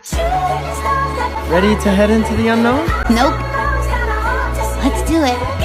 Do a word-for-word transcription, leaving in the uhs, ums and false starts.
Ready to head into the unknown? Nope. Let's do it.